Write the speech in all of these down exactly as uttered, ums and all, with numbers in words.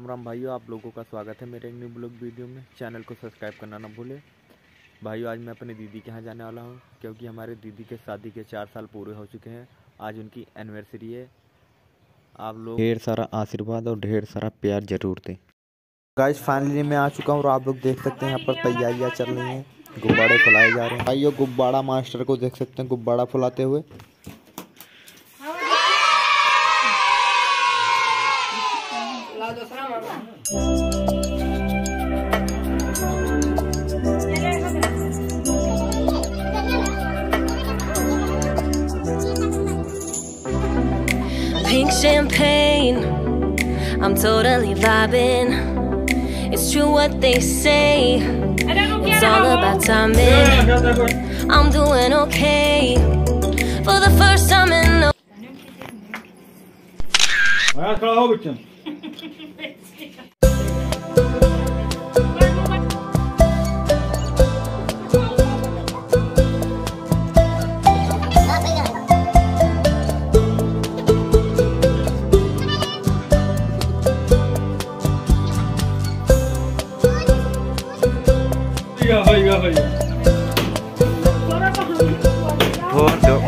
राम राम भाइयों, आप लोगों का स्वागत है मेरे एक न्यू ब्लॉग वीडियो में। चैनल को सब्सक्राइब करना ना भूले। भाइयों, आज मैं अपनी दीदी के यहाँ जाने वाला हूँ क्योंकि हमारे दीदी के शादी के चार साल पूरे हो चुके हैं। आज उनकी एनिवर्सरी है। आप लोग ढेर सारा आशीर्वाद और ढेर सारा प्यार जरूर दें। गाइस, फाइनली मैं आ चुका हूँ और आप लोग देख सकते हैं यहाँ पर तैयारियाँ चल रही हैं, गुब्बारे फुलाए जा रहे हैं। भाइयों, गुब्बारा मास्टर को देख सकते हैं गुब्बारा फुलाते हुए। Pink champagne, I'm totally vibing. It's true what they say, it's all about timing. I'm doing okay for the first time in a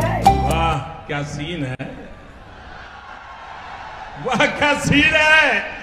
वाह क्या सीन है, वाह क्या सीन है।